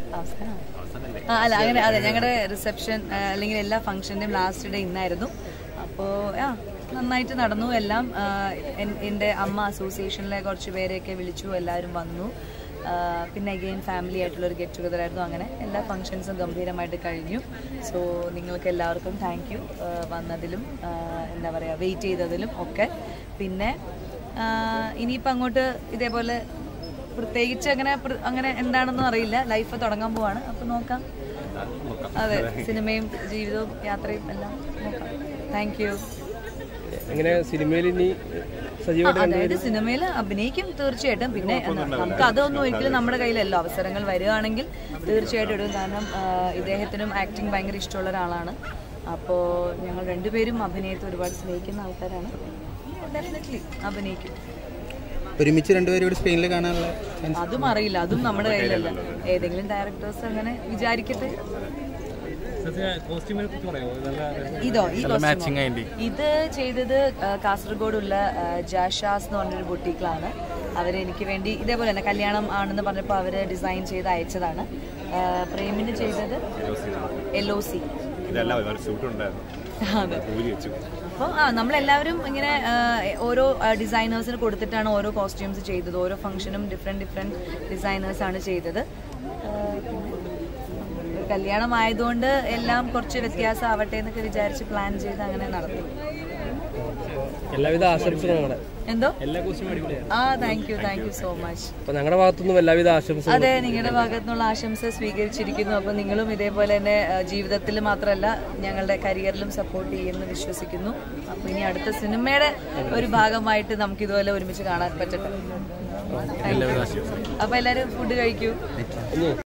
അല്ല അങ്ങനെ അതെ ഞങ്ങളുടെ റിസപ്ഷൻ അല്ലെങ്കിൽ എല്ലാ ഫംഗ്ഷൻ്റെയും ലാസ്റ്റ് ഡേ ഇന്നായിരുന്നു. അപ്പോൾ നന്നായിട്ട് നടന്നു എല്ലാം. എൻ്റെ അമ്മ അസോസിയേഷനിലെ കുറച്ച് പേരെയൊക്കെ വിളിച്ചു, എല്ലാവരും വന്നു. പിന്നെ അഗെയിൻ ഫാമിലി ആയിട്ടുള്ളൊരു ഗെറ്റ് ടുഗദർ ആയിരുന്നു. അങ്ങനെ എല്ലാ ഫംഗ്ഷൻസും ഗംഭീരമായിട്ട് കഴിഞ്ഞു. സോ നിങ്ങൾക്ക് എല്ലാവർക്കും താങ്ക് യു വന്നതിലും എന്താ പറയുക വെയിറ്റ് ചെയ്തതിലും ഒക്കെ. പിന്നെ ഇനിയിപ്പോൾ അങ്ങോട്ട് ഇതേപോലെ പ്രത്യേകിച്ച് അങ്ങനെ എന്താണെന്നും അറിയില്ല. ലൈഫ് തുടങ്ങാൻ പോവാണ്, അപ്പോൾ നോക്കാം. അതെ, സിനിമയും ജീവിതവും യാത്രയും എല്ലാം നോക്കാം. Thank you. അതായത് സിനിമയിൽ അഭിനയിക്കും തീർച്ചയായിട്ടും. പിന്നെ നമുക്ക് അതൊന്നും ഒരിക്കലും നമ്മുടെ കയ്യിലല്ലോ. അവസരങ്ങൾ വരികയാണെങ്കിൽ തീർച്ചയായിട്ടും ഇടും. കാരണം ഇദ്ദേഹത്തിനും ആക്ടിങ് ഭയങ്കര ഇഷ്ടമുള്ള ഒരാളാണ്. അപ്പോൾ ഞങ്ങൾ രണ്ടുപേരും അഭിനയത്തെ ഒരുപാട് സ്നേഹിക്കുന്ന ആൾക്കാരാണ്. ഡെഫിനറ്റ്ലി അഭിനയിക്കും. ഒരുമിച്ച് രണ്ടുപേരും സ്പെയിനിൽ കാണാനുള്ള അതും അറിയില്ല, അതും നമ്മുടെ കയ്യിലല്ല. ഏതെങ്കിലും ഡയറക്ടേഴ്സ് അങ്ങനെ വിചാരിക്കട്ടെ. ഇതോ ഇത് ചെയ്തത് കാസർഗോഡുള്ള ജാഷാസ് എന്ന് പറഞ്ഞൊരു ബുട്ടീക്കിലാണ്. അവരെനിക്ക് വേണ്ടി ഇതേപോലെ തന്നെ കല്യാണം ആണെന്ന് പറഞ്ഞപ്പോൾ അവർ ഡിസൈൻ ചെയ്ത് അയച്ചതാണ്. പ്രേമിന് ചെയ്തത് LOC. അപ്പോൾ നമ്മളെല്ലാവരും ഇങ്ങനെ ഓരോ ഡിസൈനേഴ്സിന് കൊടുത്തിട്ടാണ് ഓരോ കോസ്റ്റ്യൂംസ് ചെയ്തത്. ഓരോ ഫംഗ്ഷനും ഡിഫറെൻറ്റ് ഡിസൈനേഴ്സാണ് ചെയ്തത്. കല്യാണം ആയതുകൊണ്ട് എല്ലാം കുറച്ച് വ്യത്യാസമാവട്ടെ എന്നൊക്കെ വിചാരിച്ച് പ്ലാൻ ചെയ്ത് അങ്ങനെ നടത്തി. എല്ലാവിധ ആശംസകളും. എന്തോ താങ്ക് യു സോ മച്ച്. ഞങ്ങളുടെ ഭാഗത്തുനിന്നും എല്ലാവിധ ആശംസകളും. അതെ, നിങ്ങളുടെ ഭാഗത്തുനിന്നുള്ള ആശംസ സ്വീകരിച്ചിരിക്കുന്നു. അപ്പോൾ നിങ്ങളും ഇതേപോലെ തന്നെ ജീവിതത്തിൽ മാത്രമല്ല ഞങ്ങളുടെ കരിയറിലും സപ്പോർട്ട് ചെയ്യുമെന്ന് വിശ്വസിക്കുന്നു. അപ്പോൾ ഇനി അടുത്ത സിനിമയുടെ ഒരു ഭാഗമായിട്ട് നമുക്ക് ഇതുപോലെ ഒരുമിച്ച് കാണാൻ പറ്റട്ടെ. അപ്പോൾ എല്ലാവരും ഫുഡ് കഴിക്കൂ.